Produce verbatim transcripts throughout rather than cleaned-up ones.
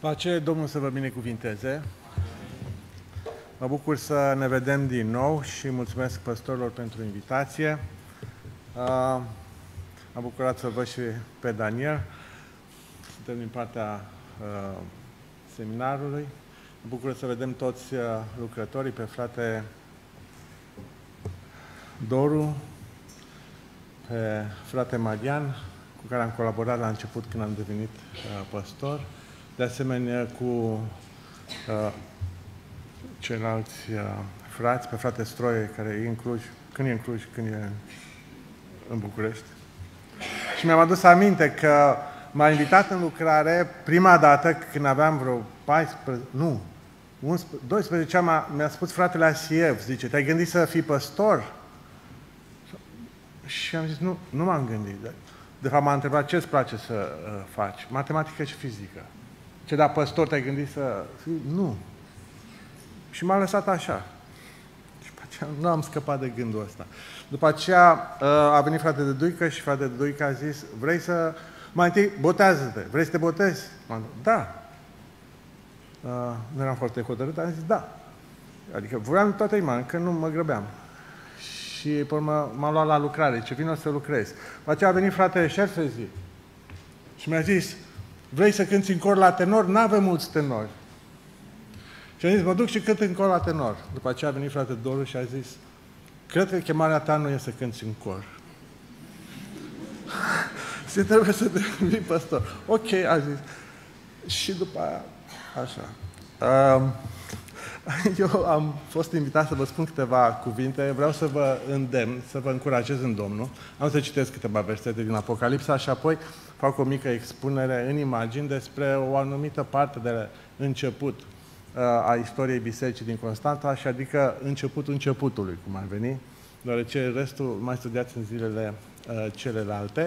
Pace, Domnul să vă binecuvinteze. Mă bucur să ne vedem din nou și mulțumesc păstorilor pentru invitație. Am bucurat să văd și pe Daniel. Suntem din partea uh, seminarului. Mă bucur să vedem toți uh, lucrătorii, pe frate Doru, pe frate Marian, cu care am colaborat la început când am devenit uh, păstor. De asemenea cu uh, ceilalți uh, frați, pe frate Stroie, care e în Cluj, când e în Cluj, când e în București. Și mi-am adus aminte că m-a invitat în lucrare prima dată când aveam vreo paisprezece, nu, unsprezece, doisprezece ani, mi-a spus fratele Asiev, zice, te-ai gândit să fii păstor? Și am zis, nu, nu m-am gândit. De fapt, m-a întrebat ce îți place să uh, faci? Matematică și fizică. Ce, da, păstor, te-ai gândit să fii? Nu. Și m-a lăsat așa. Și după aceea nu am scăpat de gândul ăsta. După aceea uh, a venit frate de Duică și frate de Duică a zis, vrei să, mai întâi, botează-te, vrei să te botezi? M-am zis, da. Uh, nu eram foarte hotărât, am zis, da. Adică vreau toată inima, că nu mă grăbeam. Și pe urmă m-a luat la lucrare, ce vin o să lucrez. După aceea a venit fratele Șerfezi și mi-a zis, vrei să cânti în cor la tenor? N-avem mulți tenori. Și am zis, mă duc și cânt în cor la tenor. După aceea a venit frate Doru și a zis, cred că chemarea ta nu e să cânti în cor. Se trebuie să devii păstor. Ok, a zis. Și după aia, așa. Um, Eu am fost invitat să vă spun câteva cuvinte, vreau să vă îndemn, să vă încurajez în Domnul. Am să citesc câteva versete din Apocalipsa și apoi fac o mică expunere în imagini despre o anumită parte de început uh, a istoriei Bisericii din Constanța, și adică începutul începutului, cum ar veni, deoarece restul mai studiați în zilele uh, celelalte.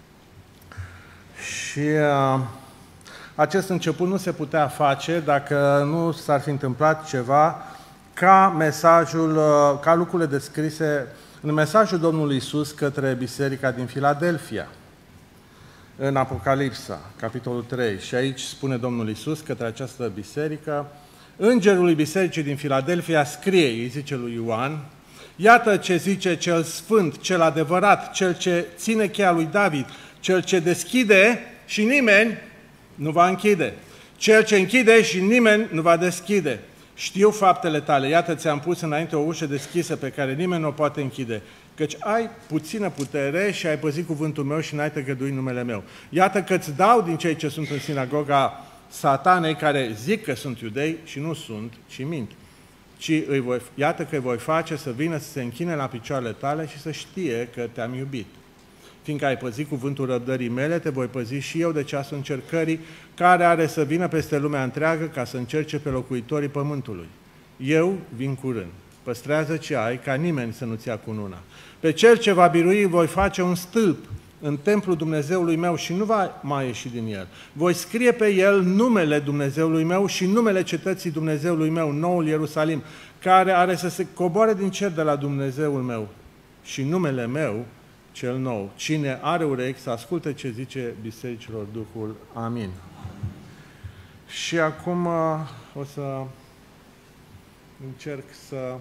Și uh, acest început nu se putea face dacă nu s-ar fi întâmplat ceva ca mesajul, ca lucrurile descrise în mesajul Domnului Iisus către Biserica din Filadelfia, în Apocalipsa, capitolul trei. Și aici spune Domnul Iisus către această biserică, Îngerului Bisericii din Filadelfia scrie, îi zice lui Ioan, iată ce zice cel sfânt, cel adevărat, cel ce ține cheia lui David, cel ce deschide și nimeni nu va închide. Cel ce închide și nimeni nu va deschide. Știu faptele tale, iată ți-am pus înainte o ușă deschisă pe care nimeni nu o poate închide. Căci ai puțină putere și ai păzit cuvântul meu și n-ai tăgăduit numele meu. Iată că îți dau din cei ce sunt în sinagoga Satanei, care zic că sunt iudei și nu sunt, ci mint. Ci îi voi, iată că îi voi face să vină să se închine la picioarele tale și să știe că te-am iubit. Fiindcă ai păzit cuvântul răbdării mele, te voi păzi și eu de ceasul încercării, care are să vină peste lumea întreagă ca să încerce pe locuitorii pământului. Eu vin curând. Păstrează ce ai, ca nimeni să nu-ți ia cununa. Pe cel ce va birui voi face un stâlp în templul Dumnezeului meu și nu va mai ieși din el. Voi scrie pe el numele Dumnezeului meu și numele cetății Dumnezeului meu, noul Ierusalim, care are să se coboare din cer de la Dumnezeul meu și numele meu, cel nou. Cine are urechi să asculte ce zice bisericilor Duhul. Amin. Și acum o să încerc să...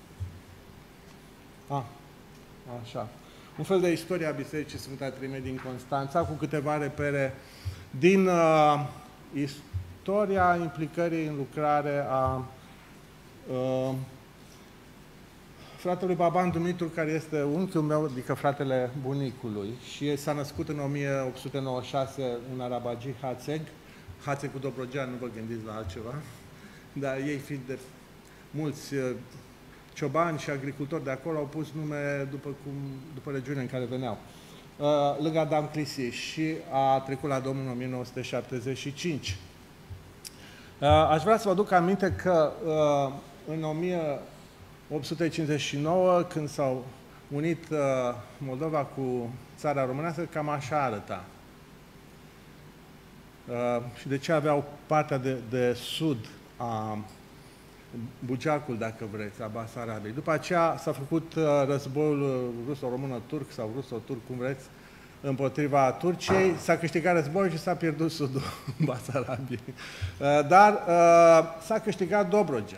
A, așa. Un fel de istoria Bisericii Sfânta Treime din Constanța, cu câteva repere din uh, istoria implicării în lucrare a uh, fratelui Baban Dumitru, care este unchiul meu, adică fratele bunicului, și s-a născut în o mie opt sute nouăzeci și șase în Arabagi, Hațeg. Hațeg cu Dobrogea, nu vă gândiți la altceva. Dar ei fiind de mulți ciobani și agricultori de acolo, au pus nume după, cum, după regiunea în care veneau. Uh, lângă Adam Clisi, și a trecut la Domnul în o mie nouă sute șaptezeci și cinci. Uh, aș vrea să vă aduc aminte că uh, în o mie opt sute cincizeci și nouă, când s-au unit uh, Moldova cu țara românească, cam așa arăta. Uh, și de ce aveau partea de, de sud a Buceacul, dacă vreți, a Basarabiei. După aceea s-a făcut uh, războiul ruso-română-turc sau ruso-turc, cum vreți, împotriva Turciei, s-a câștigat războiul și s-a pierdut sudul Basarabiei. Dar s-a câștigat Dobrogea.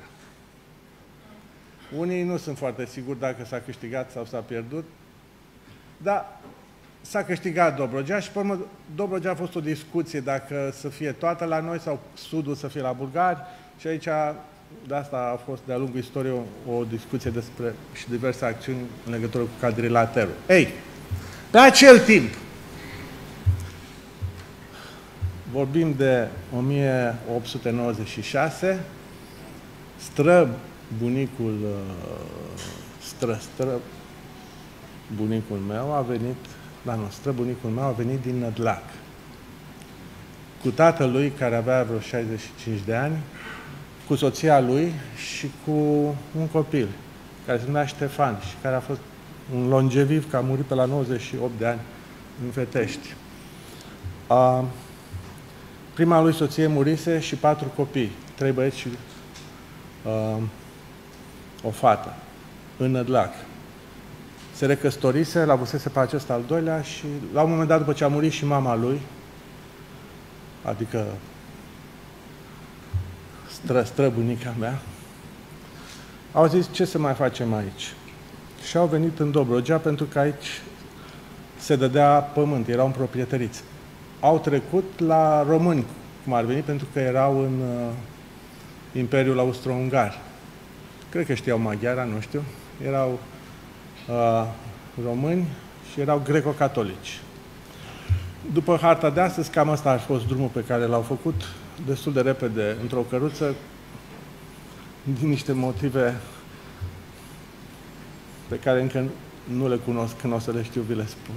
Unii nu sunt foarte siguri dacă s-a câștigat sau s-a pierdut, dar s-a câștigat Dobrogea și, pe urmă, Dobrogea a fost o discuție dacă să fie toată la noi sau sudul să fie la bulgari și aici, de asta a fost de-a lungul istoriei o, o discuție despre și diverse acțiuni în legătură cu cadrilaterul. Ei, pe acel timp, vorbim de o mie opt sute nouăzeci și șase, stră bunicul, stră, stră, bunicul meu a venit, da, nu, stră bunicul meu a venit din Nădlac, cu tatălui, care avea vreo șaizeci și cinci de ani, cu soția lui și cu un copil, care se numea Ștefan și care a fost un longeviv, că a murit pe la nouăzeci și opt de ani în Fetești. A, prima lui soție murise și patru copii, trei băieți și a, o fată, în Nădlac. Se recăsătorise, l-avusese pe acesta al doilea și la un moment dat, după ce a murit și mama lui, adică stră, stră bunica mea, au zis, ce să mai facem aici? Și au venit în Dobrogea, pentru că aici se dădea pământ, erau în proprietăriți. Au trecut la români, cum ar veni, pentru că erau în uh, Imperiul Austro-Ungar. Cred că știau maghiara, nu știu. Erau uh, români și erau greco-catolici. După harta de astăzi, cam ăsta a fost drumul pe care l-au făcut destul de repede, într-o căruță, din niște motive pe care încă nu le cunosc, când o să le știu, vi le spun.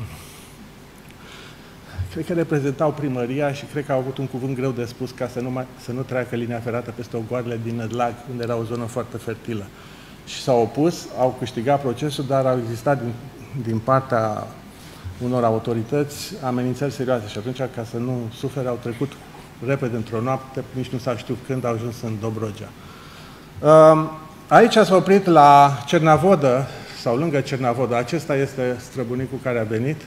Cred că reprezentau primăria și cred că au avut un cuvânt greu de spus ca să nu, mai, să nu treacă linia ferată peste ogoarele din Nădlac, unde era o zonă foarte fertilă. Și s-au opus, au câștigat procesul, dar au existat din, din partea unor autorități amenințări serioase și atunci, ca să nu sufere, au trecut repede într-o noapte, nici nu s-a știut când au ajuns în Dobrogea. Aici s-a oprit la Cernavodă, sau lângă Cernavodă. Acesta este străbunicul care a venit.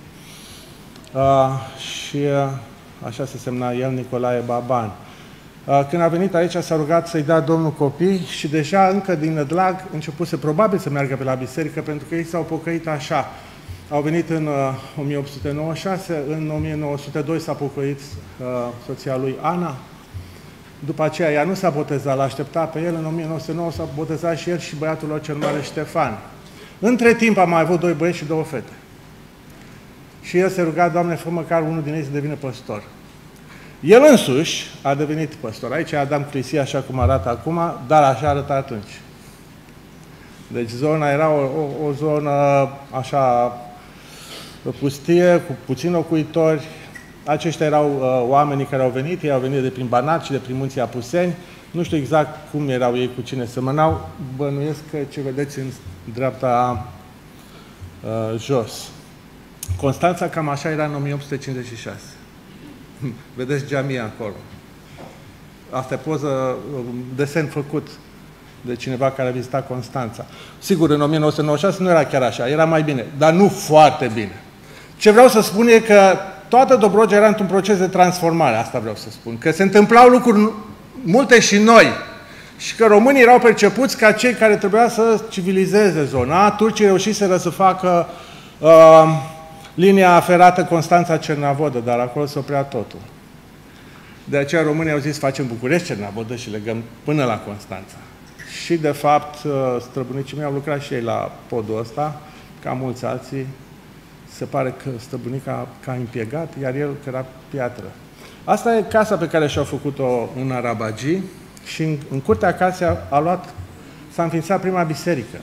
Și așa se semna el, Nicolae Baban. Când a venit aici, s-a rugat să-i dea Domnul copii și deja încă din Nădlac începuse probabil să meargă pe la biserică, pentru că ei s-au pocăit așa. Au venit în o mie opt sute nouăzeci și șase, în o mie nouă sute doi s-a pocăit uh, soția lui Ana. După aceea ea nu s-a botezat, l-a așteptat pe el, în o mie nouă sute nouă s-a botezat și el și băiatul lor cel mare Ștefan. Între timp a mai avut doi băieți și două fete. Și el se ruga, Doamne, fă măcar unul din ei să devină păstor. El însuși a devenit păstor. Aici e Adam Clisia, așa cum arată acum, dar așa arăta atunci. Deci zona era o, o, o zonă așa pustie, cu puțini locuitori. Aceștia erau uh, oamenii care au venit, ei au venit de prin Banat și de prin Munții Apuseni. Nu știu exact cum erau ei, cu cine semănau. Bănuiesc că ce vedeți în dreapta uh, jos. Constanța cam așa era în o mie opt sute cincizeci și șase. Vedeți geamia acolo. Asta e poză, desen făcut de cineva care a vizitat Constanța. Sigur, în o mie nouă sute nouăzeci și șase nu era chiar așa, era mai bine, dar nu foarte bine. Ce vreau să spun e că toată Dobrogea era într-un proces de transformare, asta vreau să spun. Că se întâmplau lucruri multe și noi. Și că românii erau percepuți ca cei care trebuia să civilizeze zona. Turcii reușiseră să facă uh, linia ferată Constanța-Cernavodă, dar acolo se oprea totul. De aceea românii au zis, facem București-Cernavodă și legăm până la Constanța. Și, de fapt, străbunicii mei au lucrat și ei la podul ăsta, ca mulți alții. Se pare că străbunica ca împiegat, iar el că era piatră. Asta e casa pe care și-au făcut-o un arabagi și în, în curtea casei a, a luat, s-a înființat prima biserică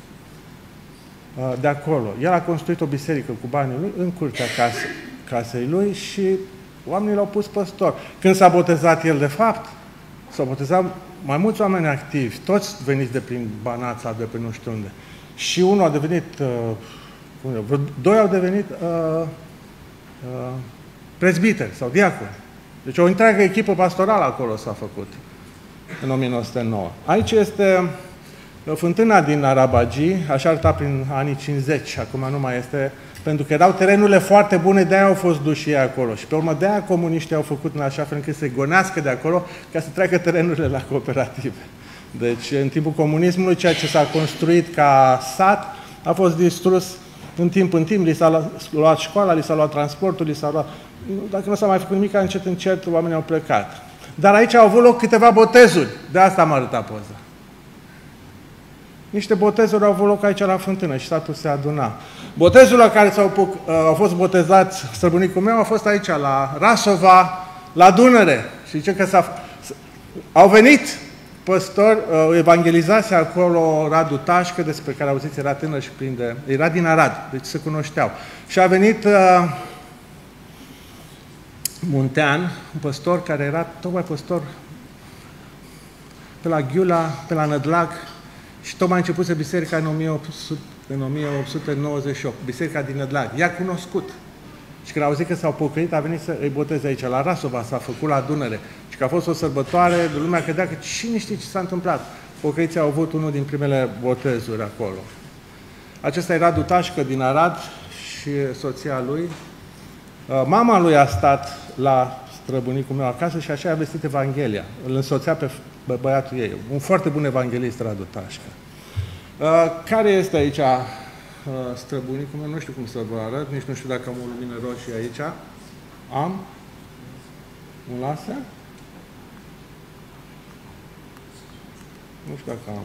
de acolo. El a construit o biserică cu banii lui în curtea casei, casei lui și oamenii l-au pus păstor. Când s-a botezat el, de fapt, s-au botezat mai mulți oameni activi, toți veniți de prin Banat sau de pe nu știu unde. Și unul a devenit, uh, vreo doi au devenit uh, uh, prezbiteri sau diaconi. Deci o întreagă echipă pastorală acolo s-a făcut în o mie nouă sute nouă. Aici este fântâna din Arabagi, așa arăta prin anii cincizeci, acum nu mai este, Pentru că erau terenurile foarte bune, de-aia au fost duși ei acolo. Și pe urmă de-aia comuniștii au făcut în așa fel încât să gonească de acolo ca să treacă terenurile la cooperative. Deci, în timpul comunismului, ceea ce s-a construit ca sat a fost distrus în timp în timp. Li s-a luat școala, li s-a luat transportul, li s-a luat... Dacă nu s-a mai făcut nimic, încet, încet, oamenii au plecat. Dar aici au avut loc câteva botezuri. De asta am arătat poza. Niște botezuri au avut loc aici la fântână și satul se aduna. Botezul la care s-au, au fost botezați străbunicul meu a fost aici, la Rasova, la Dunăre. Și zice că s-a, au venit păstori, evangelizase acolo Radu Tașcă, despre care auziți, era tânăr și plin de... Era din Arad, deci se cunoșteau. Și a venit uh, Muntean, un păstor care era tocmai păstor pe la Ghiula, pe la Nădlac, și tocmai a început biserica în o mie opt sute nouăzeci și opt, biserica din Nădlac. I-a cunoscut. Și când a auzit că s-au pocăit, a venit să îi boteze aici, la Rasova, s-a făcut la Dunăre. Și că a fost o sărbătoare, de lumea credea că cine știe ce s-a întâmplat. Pocăiții au avut unul din primele botezuri acolo. Acesta era Radu Tașcă din Arad și soția lui. Mama lui a stat la străbunicul meu acasă și așa a vestit Evanghelia. Îl însoțea pe băiatul ei. Un foarte bun evanghelist, Radu Tașcă. Care este aici străbunicul meu? Nu știu cum să vă arăt, nici nu știu dacă am o lumină roșie aici. Am? Un laser? Nu știu dacă am.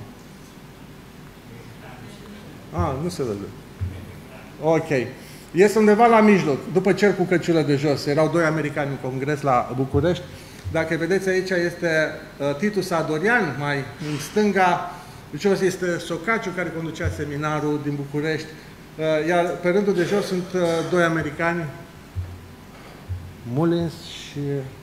Ah, nu se vede. Ok. Este undeva la mijloc, după cer cu căciulă de jos. Erau doi americani în congres la București. Dacă vedeți aici este uh, Titus Adorian, mai în stânga, jos este Socaciu, care conducea seminarul din București, uh, iar pe rândul de jos sunt uh, doi americani, Mullins și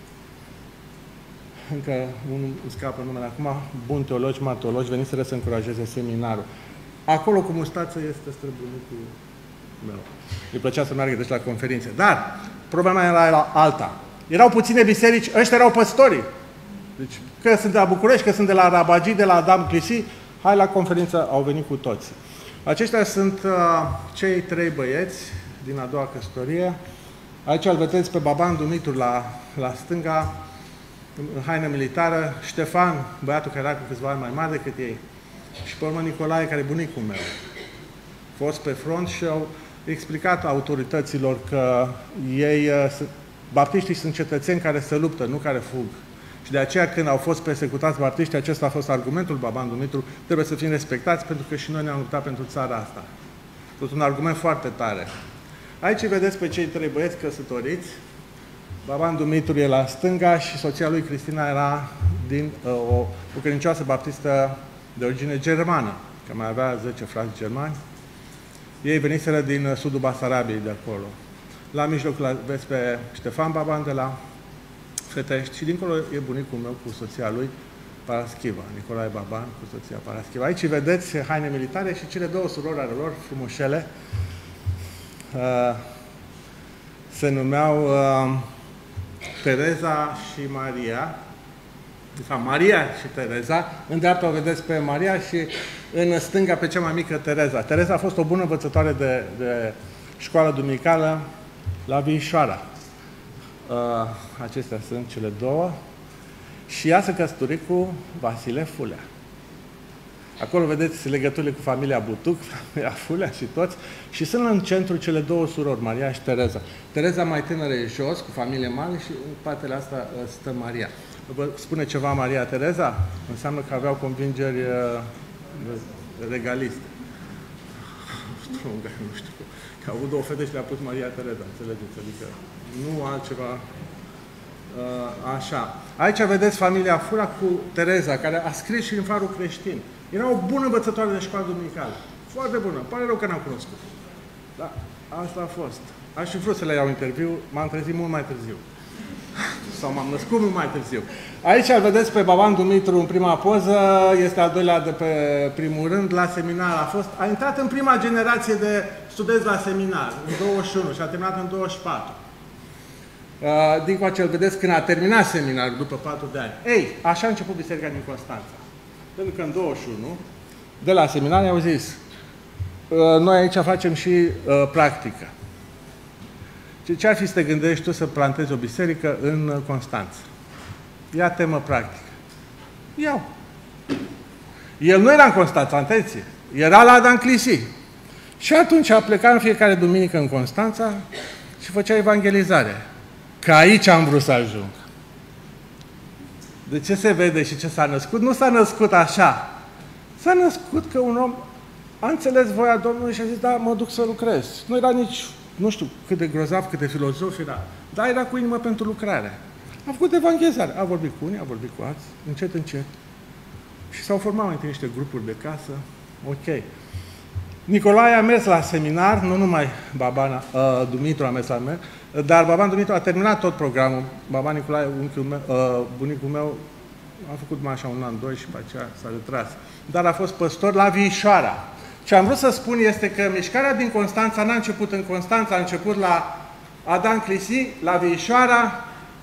încă unul scapă numele acum, buni teologi, mari teologi, veniseră să încurajeze seminarul. Acolo cu mustață este străbunicul meu. Îi plăcea să meargă deci la conferințe. Dar problema era alta. Erau puține biserici, ăștia erau păstorii. Deci, că sunt de la București, că sunt de la Rabagi, de la Adam Clisi, hai la conferință, au venit cu toți. Aceștia sunt uh, cei trei băieți din a doua căsătorie. Aici îl vedeți pe Baban Dumitru la, la stânga, în haină militară, Ștefan, băiatul care era cu câțiva ani mai mare decât ei, și pe urmă Nicolae, care e bunicul meu. A fost pe front și au explicat autorităților că ei, baptiștii, sunt cetățeni care se luptă, nu care fug. Și de aceea, când au fost persecutați baptiștii, acesta a fost argumentul Baban Dumitru, trebuie să fim respectați pentru că și noi ne-am luptat pentru țara asta. Tot un argument foarte tare. Aici vedeți pe cei trei băieți căsătoriți. Baban Dumitru e la stânga și soția lui Cristina era din uh, o, o credincioasă baptistă de origine germană, că mai avea zece frați germani. Ei veniseră din sudul Basarabiei de acolo. La mijloc la, vezi pe Ștefan Baban de la Fetești și dincolo e bunicul meu cu soția lui, Paraschiva, Nicolae Baban cu soția Paraschiva. Aici vedeți haine militare și cele două surori ale lor, frumușele, uh, se numeau uh, Tereza și Maria. De fapt, Maria și Tereza. În dreapta o vedeți pe Maria și în stânga pe cea mai mică Tereza. Tereza a fost o bună învățătoare de, de școală duminicală la Vișoara. Uh, acestea sunt cele două. Și ea se căsători cu Vasile Fulea. Acolo vedeți legăturile cu familia Butuc, familia Fulea și toți. Și sunt în centru cele două surori, Maria și Tereza. Tereza mai tânără e jos, cu familie mare, și în spatele asta stă Maria. Vă spune ceva Maria Tereza? Înseamnă că aveau convingeri uh, regaliste. Nu știu. Că au avut două fete și le-a pus Maria Tereza, înțelegeți? Adică nu altceva. Uh, așa. Aici vedeți familia Fura cu Tereza, care a scris și în Farul Creștin. Era o bună învățătoare de școală duminicală. Foarte bună. Pare rău că n-am cunoscut. Da, asta a fost. Aș fi vrut să le iau interviu, m-am trezit mult mai târziu. Sau m-am născut mult mai târziu. Aici îl vedeți pe Baban Dumitru în prima poză, este al doilea de pe primul rând, la seminar. A, fost, a intrat în prima generație de studenți la seminar, în douăzeci și unu, și a terminat în douăzeci și patru. Uh, din coace îl vedeți când a terminat seminarul, după patru de ani. Ei, așa a început Biserica din Constanța. Pentru că în douăzeci și unu, de la seminar, i-au zis, uh, noi aici facem și uh, practică. Ce ar fi să te gândești tu să plantezi o biserică în Constanța? Ia temă practică. Iau. El nu era în Constanța, atenție. Era la Adanclisi. Și atunci a plecat în fiecare duminică în Constanța și făcea evangelizare. Că aici am vrut să ajung. De ce se vede și ce s-a născut? Nu s-a născut așa. S-a născut că un om a înțeles voia Domnului și a zis, da, mă duc să lucrez. Nu era nici, nu știu cât de grozav, cât de filozof era, dar era cu inimă pentru lucrare. A făcut evangelizare. A vorbit cu unii, a vorbit cu alții, încet, încet. Și s-au format între niște grupuri de casă. Ok. Nicolae a mers la seminar, nu numai Baban, uh, Dumitru a mers la mers, dar Baban Dumitru a terminat tot programul. Baba Nicolae, unchiul meu, uh, bunicul meu, a făcut mai așa un an, doi și pe aceea s-a retras. Dar a fost păstor la Viișoara. Ce am vrut să spun este că mișcarea din Constanța n-a început în Constanța, a început la Adanclisi, la Viișoara,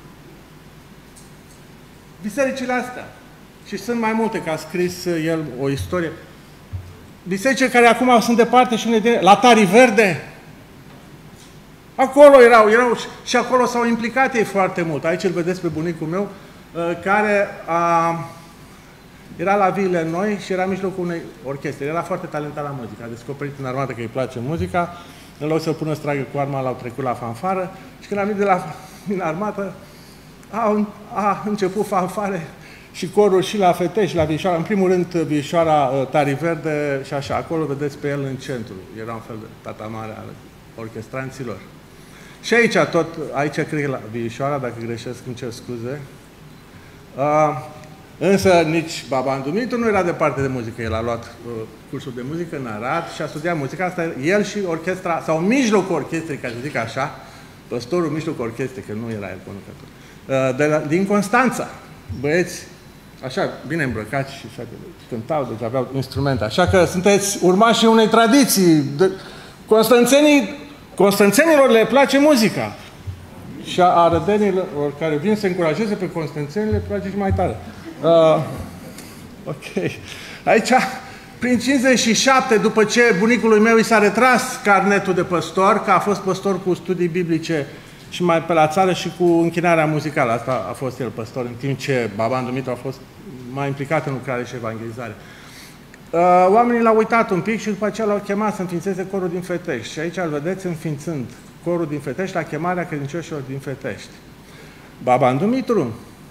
bisericile astea. Și sunt mai multe, că a scris el o istorie. Biserici care acum sunt departe și unele din... La Tari Verde. Acolo erau, erau și acolo s-au implicat ei foarte mult. Aici îl vedeți pe bunicul meu, care a, era la Viile Noi și era în mijlocul unei orchestre. Era foarte talentat la muzică. A descoperit în armată că îi place muzica. În loc să-l pună să tragă cu arma, l-au trecut la fanfară. Și când a venit de la din armată, a, a început fanfare și corul și la Fetești și la Viișoara. În primul rând, Viișoara, Tari Verde și așa. Acolo vedeți pe el în centru. Era un fel de tata mare al orchestranților. Și aici, tot, aici cred că la Viișoara, dacă greșesc, îmi cer scuze. Uh, însă nici Baban Dumitru nu era departe de muzică. El a luat uh, cursul de muzică în Arad și a studiat muzica asta. El și orchestra, sau mijlocul orchestrei, ca să zic așa, păstorul mijlocul orchestrei, că nu era el conducător, uh, de la, din Constanța. Băieți, așa, bine îmbrăcați și așa, cântau, deci aveau instrumente. Așa că sunteți urmașii unei tradiții. De, Constanțenii, Constanțenilor le place muzica. Și a arădenilor care vin să încurajeze pe constanțeni le place și mai tare. Uh, ok. Aici, prin cincizeci și șapte, după ce bunicului meu i s-a retras carnetul de păstor, că a fost păstor cu studii biblice și mai pe la țară și cu închinarea muzicală. Asta a fost el păstor, în timp ce Baban Dumitru a fost mai implicat în lucrare și evangelizare. Uh, oamenii l-au uitat un pic și după aceea l-au chemat să înființeze corul din Fetești. Și aici îl vedeți înființând corul din Fetești la chemarea credincioșilor din Fetești. Baban Dumitru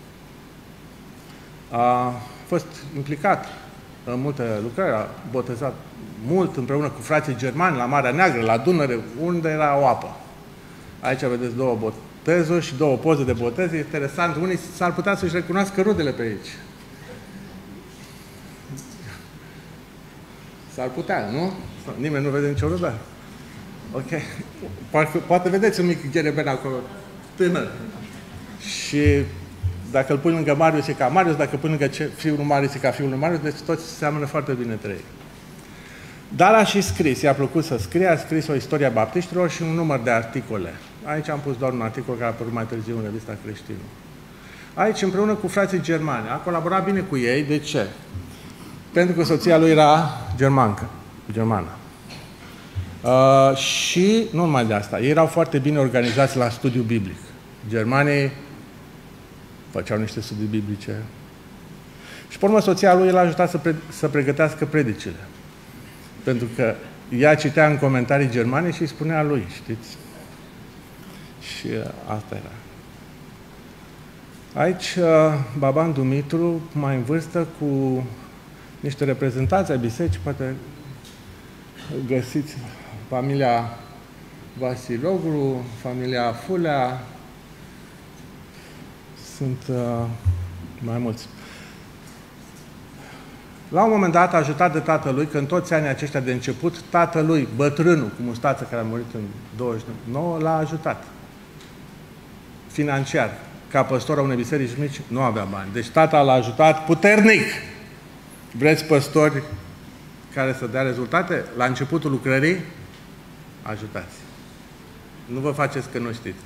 a fost implicat în multe lucrări, a botezat mult împreună cu frații germani la Marea Neagră, la Dunăre, unde era o apă. Aici vedeți două botezuri și două poze de botez. E interesant, unii s-ar putea să-și recunoască rudele pe aici. S-ar putea, nu? Nimeni nu vede nicio rudă? Ok. Poate, poate vedeți un mic ghereben acolo, tânăr. Și dacă îl pui lângă Marius, e ca Marius, dacă îl pui lângă fiul lui Marius, e ca fiul lui Marius, deci toți seamănă foarte bine între ei. Dar a și scris, i-a plăcut să scrie, a scris o istorie a baptiștilor și un număr de articole. Aici am pus doar un articol care a apărut mai târziu în revista Creștinul. Aici, împreună cu frații germani, a colaborat bine cu ei. De ce? Pentru că soția lui era germancă, germană. Uh, și nu numai de asta, ei erau foarte bine organizați la studiu biblic. Germanii făceau niște studii biblice. Și pe urmă soția lui l-a ajutat să, pre să pregătească predicile. Pentru că ea citea în comentarii germane și îi spunea lui, știți? Și uh, asta era. Aici, uh, Baban Dumitru, mai în vârstă, cu niște reprezentanți ai bisericii, poate găsiți familia Vasiloglu, familia Fulea, sunt uh, mai mulți. La un moment dat a ajutat de tatălui, că în toți anii aceștia de început, tatălui, bătrânul cu mustață, care a murit în douăzeci și nouă, l-a ajutat. Financiar. Ca păstor a unei biserici mici, nu avea bani. Deci tata l-a ajutat puternic. Vreți păstori care să dea rezultate? La începutul lucrării, ajutați. Nu vă faceți că nu știți.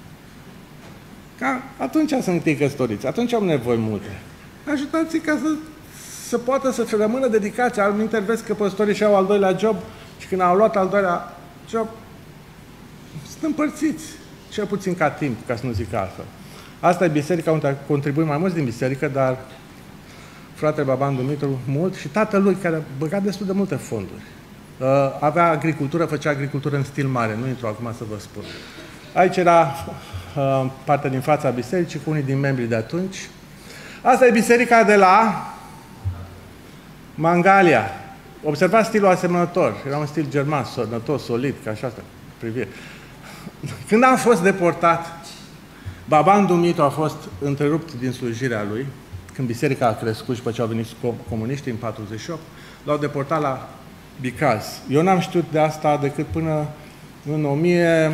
Ca atunci sunt ei căsătoriți, atunci am nevoie multe. Ajutați-i ca să, să poată să rămână dedicați. Alminte, vezi că păstorii și-au al doilea job și când au luat al doilea job, sunt împărțiți. cel puțin ca timp, ca să nu zic altfel. Asta e biserica unde contribuie mai mulți din biserică, dar fratele Baban Dumitru mult și tatălui care a băgat destul de multe fonduri. Avea agricultură, făcea agricultură în stil mare, nu intru acum să vă spun. Aici era uh, partea din fața bisericii cu unii din membrii de atunci. Asta e biserica de la Mangalia. Observați stilul asemănător. Era un stil german, sănătos, solid, ca așa asta, privire. Când am fost deportat, Baban Dumitru a fost întrerupt din slujirea lui, când biserica a crescut și după ce au venit comuniștii în patruzeci și opt, l-au deportat la Bicaz. Eu n-am știut de asta decât până în o mie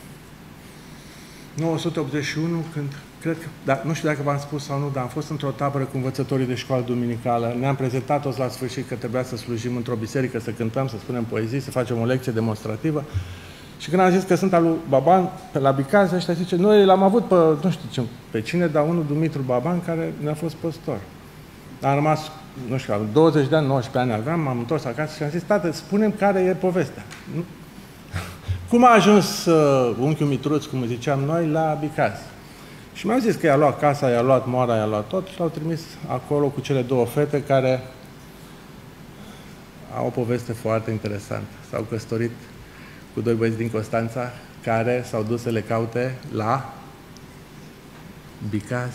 nouă sute optzeci și unu, când, cred că, da, nu știu dacă v-am spus sau nu, dar am fost într-o tabără cu învățătorii de școală duminicală. Ne-am prezentat toți la sfârșit că trebuia să slujim într-o biserică, să cântăm, să spunem poezii, să facem o lecție demonstrativă. Și când am zis că sunt al lui Baban, pe la Bicaz, ăștia zice, noi l-am avut pe, nu știu ce, pe cine, dar unul Dumitru Baban, care ne-a fost păstor. Am rămas, nu știu, douăzeci de ani, nouăsprezece ani aveam, m-am întors acasă și am zis, tată, spune-mi care e povestea. Cum a ajuns uh, unchiul Mitruț, cum ziceam noi, la Bicaz? Și mi-au zis că i-a luat casa, i-a luat moara, i-a luat tot și l-au trimis acolo cu cele două fete care au o poveste foarte interesantă. S-au căsătorit cu doi băieți din Constanța care s-au dus să le caute la Bicaz.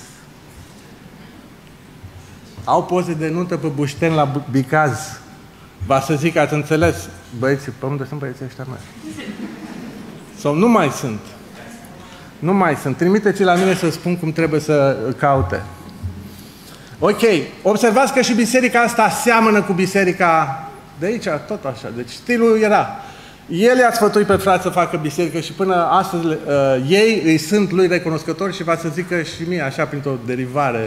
Au poze de nuntă pe Bușteni la Bicaz. Va să zic că ați înțeles, băieții, pe unde sunt băieții ăștia mai? Sau nu mai sunt. Nu mai sunt. Trimiteți la mine să spun cum trebuie să caute. Ok. Observați că și biserica asta seamănă cu biserica de aici, tot așa. Deci stilul era. El i-a sfătuit pe frați să facă biserică și până astăzi uh, ei îi sunt lui recunoscători și va să zică și mie, așa, printr-o derivare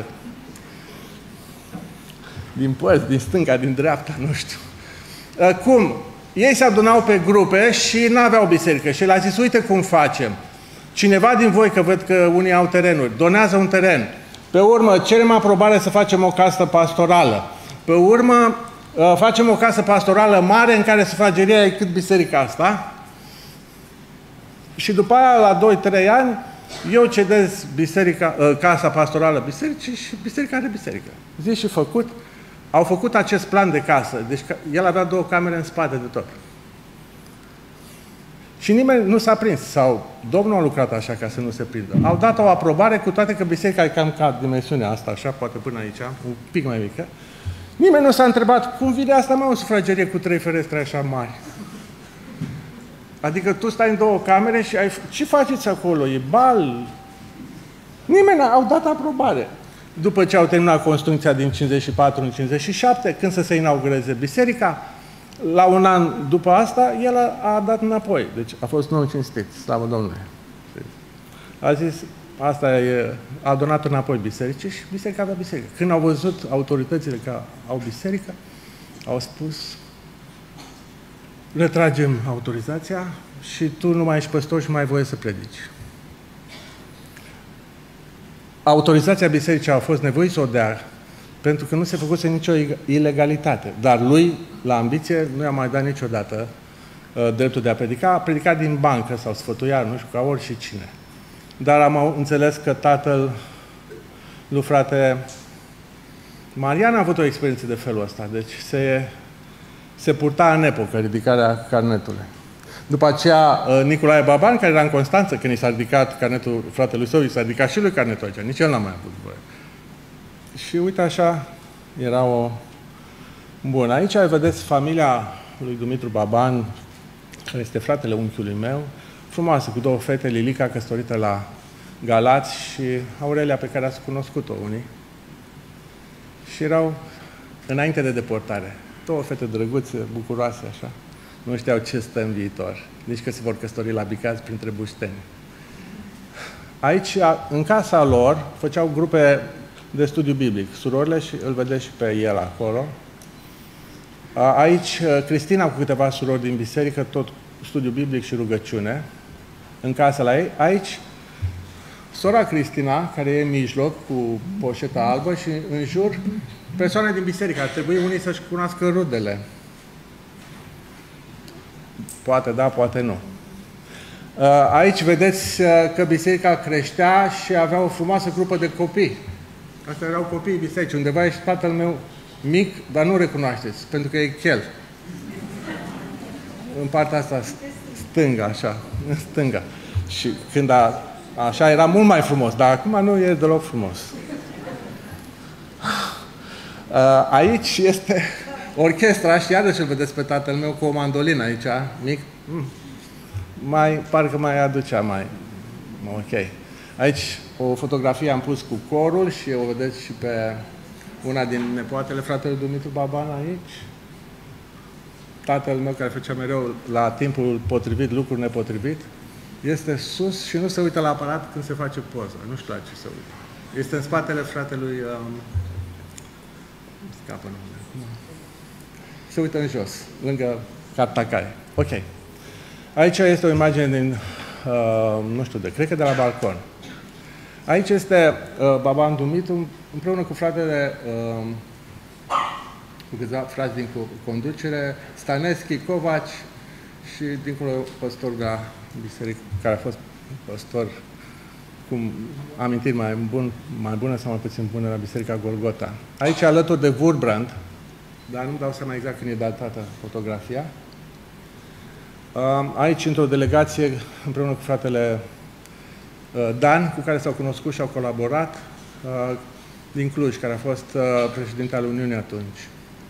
din părți, din stânga, din dreapta, nu știu. Uh, cum? Ei se adunau pe grupe și nu aveau biserică. Și el a zis, uite cum facem. Cineva din voi, că văd că unii au terenuri, donează un teren. Pe urmă, cerem aprobare să facem o casă pastorală. Pe urmă, facem o casă pastorală mare în care sufrageria e cât biserica asta. Și după aia, la doi trei ani, eu cedez biserica, casa pastorală bisericii și biserica are biserică. Zis și făcut. Au făcut acest plan de casă. Deci el avea două camere în spate de tot. Și nimeni nu s-a prins. Sau Domnul a lucrat așa ca să nu se prindă. Au dat o aprobare, cu toate că biserica e cam ca dimensiunea asta, așa, poate până aici, un pic mai mică. Nimeni nu s-a întrebat, cum vine asta, mai o sufragerie cu trei ferestre așa mari? Adică tu stai în două camere și ai... Ce faceți acolo? E bal? Nimeni n-au dat aprobare. După ce au terminat construcția din cincizeci și patru în cincizeci și șapte, când să se inaugureze biserica, la un an după asta, el a, a dat înapoi. Deci a fost nou cinstit, slavă Domnului. A zis, asta e, a donat înapoi bisericii și biserica avea biserică. Când au văzut autoritățile că au biserică, au spus, retragem autorizația și tu nu mai ești păstor și mai ai voie să predici. Autorizația bisericii a fost nevoie să o dea, pentru că nu se făcuse nicio ilegalitate. Dar lui, la ambiție, nu i-a mai dat niciodată uh, dreptul de a predica. A predicat din bancă sau sfătuia, nu știu, ca oricine. Dar am înțeles că tatăl lui frate Marian a avut o experiență de felul ăsta. Deci se, se purta în epocă ridicarea carnetului. După aceea, Nicolae Baban, care era în Constanță, când i s-a ridicat carnetul fratelui său, i s-a ridicat și lui carnetul aici. Nici el n-a mai avut voie. Și uite așa, era o... Bun, aici vedeți familia lui Dumitru Baban, care este fratele unchiului meu, frumoasă, cu două fete, Lilica, căsătorită la Galați, și Aurelia, pe care ați cunoscut-o unii. Și erau înainte de deportare. Două fete drăguțe, bucuroase, așa. Nu știau ce stă în viitor. Nici că se vor căsători la Bicaz printre bușteni. Aici, în casa lor, făceau grupe de studiu biblic. Surorile, și îl vedeți și pe el acolo. Aici, Cristina cu câteva surori din biserică, tot studiu biblic și rugăciune, în casa la ei. Aici, sora Cristina, care e în mijloc, cu poșeta albă, și în jur, persoane din biserică. Ar trebui unii să-și cunoască rudele. Poate da, poate nu. Aici vedeți că biserica creștea și avea o frumoasă grupă de copii. Astea erau copiii bisericii. Undeva e și tatăl meu mic, dar nu recunoașteți, pentru că e chel. În partea asta stânga, așa, în stânga. Și când a, așa era mult mai frumos, dar acum nu e deloc frumos. Aici este orchestra și iarăși îl vedeți pe tatăl meu cu o mandolină aici, mic. Mai, parcă mai aducea mai... Ok. Aici o fotografie am pus cu corul și o vedeți și pe una din nepoatele fratelui Dumitru Baban aici. Tatăl meu care făcea mereu la timpul potrivit, lucruri nepotrivit, este sus și nu se uită la aparat când se face poză. Nu știu la ce se uită. Este în spatele fratelui... Um, scapă numele. Se uită în jos, lângă Cartacaie. Ok. Aici este o imagine din, uh, nu știu de, cred că de la balcon. Aici este uh, Baban Dumitru împreună cu fratele, uh, cu câțiva frați din conducere, Staneschi, Covaci și dincolo păstor de la biserică, care a fost păstor cu amintiri mai, bun, mai bune sau mai puțin bune la Biserica Golgota. Aici alături de Wurbrand, dar nu-mi dau seama exact când e datată fotografia. Aici, într-o delegație, împreună cu fratele Dan, cu care s-au cunoscut și au colaborat, din Cluj, care a fost președinte al Uniunii atunci.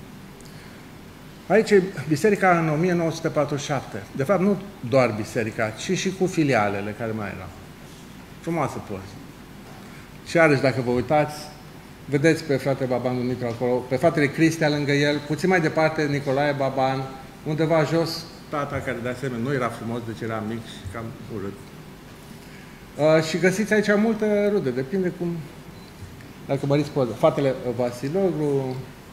Aici e biserica în o mie nouă sute patruzeci și șapte. De fapt, nu doar biserica, ci și cu filialele care mai erau. Frumoasă poză. Și iarăși, dacă vă uitați, vedeți pe fratele Baban Dumitru acolo, pe fratele Cristea lângă el, puțin mai departe Nicolae Baban, undeva jos, tata, care de asemenea nu era frumos, deci era mic și cam urât. Uh, și găsiți aici multe rude, depinde cum... Dacă măriți poză. Fratele Vasiloglu...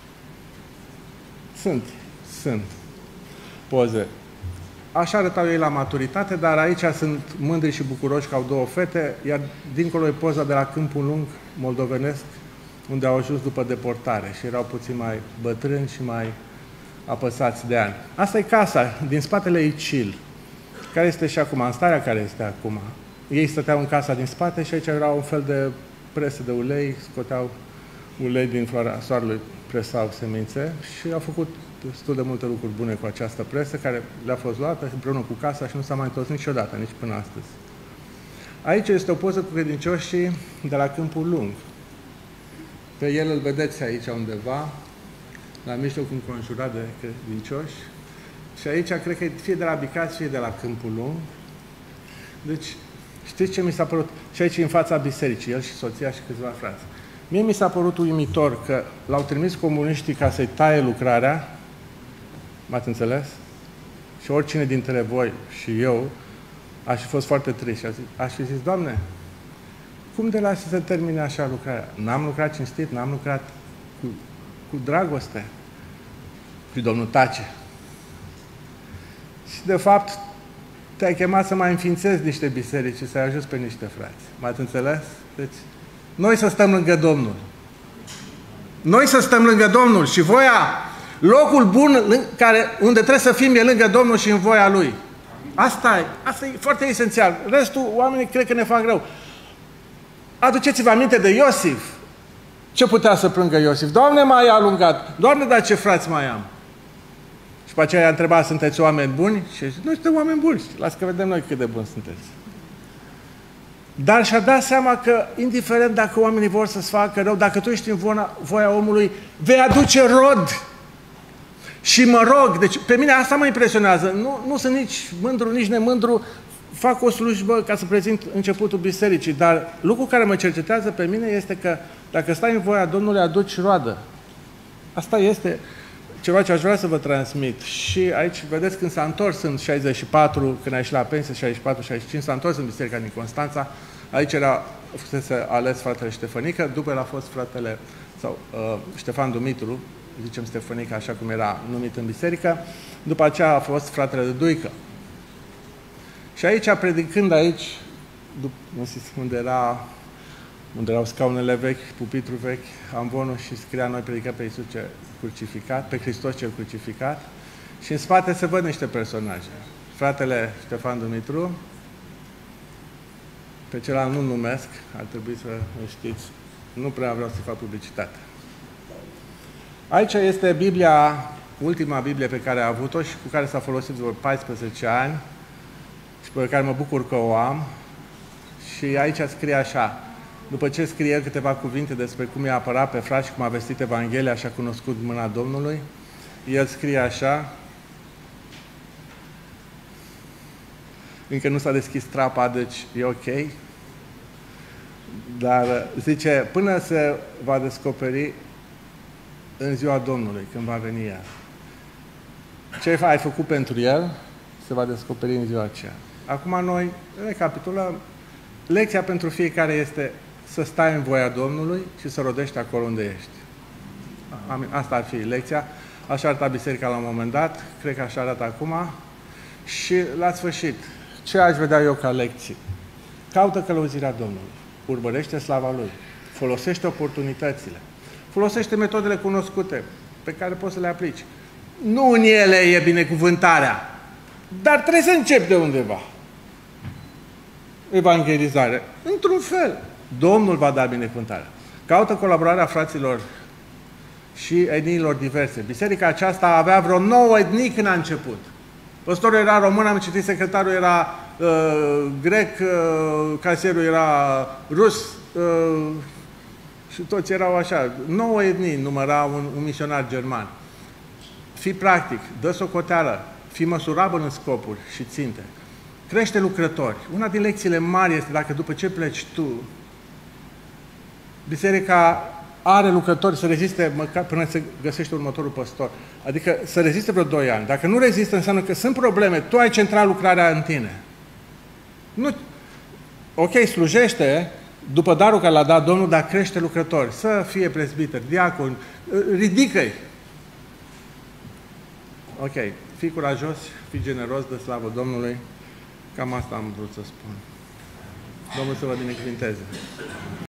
Sunt, sunt poze. Așa arătau ei la maturitate, dar aici sunt mândri și bucuroși că au două fete, iar dincolo e poza de la Câmpul Lung, moldovenesc, unde au ajuns după deportare și erau puțin mai bătrâni și mai apăsați de ani. Asta e casa, din spatele Icil, care este și acum, în starea care este acum. Ei stăteau în casa din spate și aici era un fel de presă de ulei, scoteau ulei din floarea soarelui, presau semințe și au făcut destul de multe lucruri bune cu această presă, care le-a fost luată împreună cu casa și nu s-a mai întors niciodată, nici până astăzi. Aici este o poză cu credincioșii de la Câmpul Lung. Pe el îl vedeți aici undeva, la mijloc înconjurat de credincioși. Și aici cred că fie de la Bicați, fie de la Câmpul Lung. Deci, știți ce mi s-a părut? Și aici în fața bisericii, el și soția și câțiva frați. Mie mi s-a părut uimitor că l-au trimis comuniștii ca să-i taie lucrarea, m-ați înțeles? Și oricine dintre voi și eu aș fi fost foarte trist și aș fi zis, Doamne, cum de la să se termine așa lucrarea? N-am lucrat cinstit, n-am lucrat cu, cu dragoste. Și Domnul tace. Și de fapt te-ai chemat să mai înființezi niște biserici și să-i ajuți pe niște frați. M-ați înțeles? Deci, noi să stăm lângă Domnul. Noi să stăm lângă Domnul și voia, locul bun care, unde trebuie să fim e lângă Domnul și în voia Lui. Asta e, asta e foarte esențial. Restul, oamenii cred că ne fac rău. Aduceți-vă aminte de Iosif. Ce putea să plângă Iosif? Doamne, m-ai alungat. Doamne, dar ce frați mai am? Și pe aceea i-a întrebat, sunteți oameni buni? Și zice, noi suntem oameni buni. Las că vedem noi cât de buni sunteți. Dar și-a dat seama că, indiferent dacă oamenii vor să-ți facă rău, dacă tu ești în voia omului, vei aduce rod. Și mă rog, deci pe mine asta mă impresionează. Nu, nu sunt nici mândru, nici nemândru. Fac o slujbă ca să prezint începutul bisericii, dar lucrul care mă cercetează pe mine este că dacă stai în voia Domnului, aduci roadă. Asta este ceva ce aș vrea să vă transmit. Și aici, vedeți, când s-a întors în șaizeci și patru, când a ieșit la pensie, șaizeci și patru șaizeci și cinci, s-a întors în biserica din Constanța. Aici era, fusese ales fratele Ștefănică, după el a fost fratele, sau uh, Ștefan Dumitru, zicem Ștefănică, așa cum era numit în biserică. După aceea a fost fratele de Duică. Și aici, predicând aici, unde, era, unde erau scaunele vechi, pupitru vechi, amvonul și scria, noi predicăm pe Iisus cel crucificat, pe Hristos cel crucificat. Și în spate se văd niște personaje. Fratele Ștefan Dumitru, Pe celălalt nu numesc, ar trebui să știți, nu prea vreau să fac publicitate. Aici este Biblia, ultima Biblie pe care a avut-o și cu care s-a folosit vreo paisprezece ani și pe care mă bucur că o am. Și aici scrie așa, după ce scrie câteva cuvinte despre cum i-a apărat pe frați și cum a vestit Evanghelia și a cunoscut mâna Domnului, el scrie așa, încă nu s-a deschis trapa, deci e ok, dar zice, până se va descoperi în ziua Domnului, când va veni ea. Ce ai făcut pentru el, se va descoperi în ziua aceea. Acum noi recapitulăm. Lecția pentru fiecare este să stai în voia Domnului și să rodești acolo unde ești. Asta ar fi lecția. Așa arăta biserica la un moment dat, cred că așa arată acum. Și la sfârșit, ce aș vedea eu ca lecții? Caută călăuzirea Domnului, urmărește slava Lui, folosește oportunitățile, folosește metodele cunoscute pe care poți să le aplici. Nu în ele e binecuvântarea, dar trebuie să începi de undeva. Evangelizare. Într-un fel, Domnul va da binecuvântarea. Caută colaborarea fraților și etniilor diverse. Biserica aceasta avea vreo nouă etnii când a început. Păstorul era român, am citit, secretarul era uh, grec, uh, casierul era rus uh, și toți erau așa. Nouă etnii număra un, un misionar german. Fii practic, dă socoteală, fii măsurabil în scopuri și ținte. Crește lucrători. Una din lecțiile mari este dacă după ce pleci tu, biserica are lucrători să reziste măcar până se găsește următorul păstor. Adică să reziste vreo doi ani. Dacă nu rezistă, înseamnă că sunt probleme. Tu ai centrat lucrarea în tine. Nu. Ok, slujește după darul care l-a dat Domnul, dar crește lucrători. Să fie prezbiter, diacon, ridică-i. Ok, fii curajos, fii generos, de slavă Domnului. Cam asta am vrut să spun. Domnul să vă binecuvinteze.